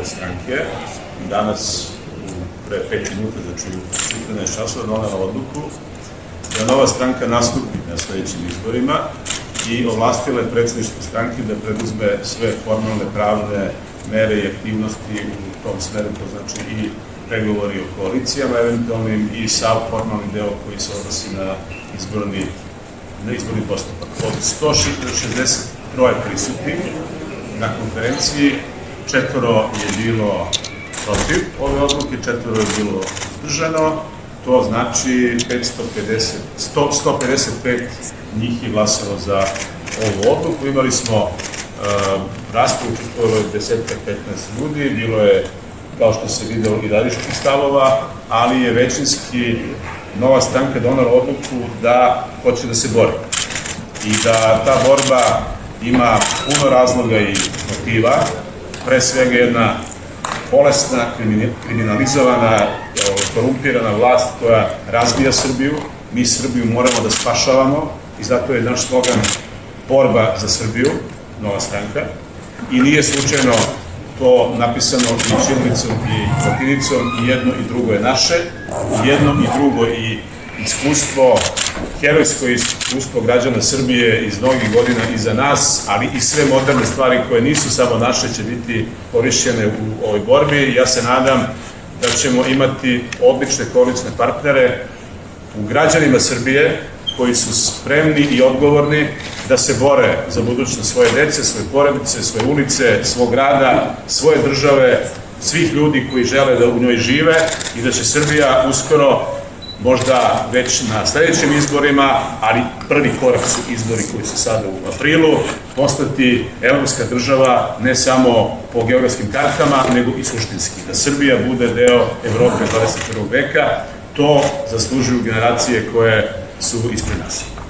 Nove stranke danas pre 5 minuta, znači u 14 časova, donela odluku da Nova stranka nastupi na sledećim izborima i ovlastila je predsjedništvo stranke da preduzme sve formalne, pravne mere i aktivnosti u tom smeru, to znači i pregovori o koalicijama eventualnim i sav formalni deo koji se odnosi na izborni postupak. Od 163 prisutnih na konferenciji 4 je bilo protiv ove odluke, 4 je bilo uzdržano, to znači 155 njih je glasalo za ovu odluku. Imali smo raspravu, učestvovalo je 10-15 ljudi, bilo je, kao što se videlo, i različitih stavova, ali je većinski Nova stranka donela odluku da hoće da se bori i da ta borba ima puno razloga i motiva, pre svega jedna bolesna, kriminalizovana, korumpirana vlast koja razbija Srbiju. Mi Srbiju moramo da spašavamo i zato je naš slogan borba za Srbiju, Nova stranka, i nije slučajno to napisano i ćirilicom i latinicom, i jedno i drugo je naše, i jedno i drugo i iskustvo, herojsko iskustvo građana Srbije iz mnogih godina iza nas, ali i sve moderne stvari koje nisu samo naše će biti korišćene u ovoj borbi. Ja se nadam da ćemo imati odlične koalicijne partnere u građanima Srbije koji su spremni i odgovorni da se bore za budućnost svoje dece, svoje porodice, svoje ulice, svog grada, svoje države, svih ljudi koji žele da u njoj žive i da će Srbija uskoro, možda već na sledećim izborima, ali prvi korak su izbori koji su sada u aprilu, postati evropska država ne samo po geografskim kartama, nego i suštinski. Da Srbija bude deo Evrope 21. veka, to zaslužuju generacije koje su ispred nas.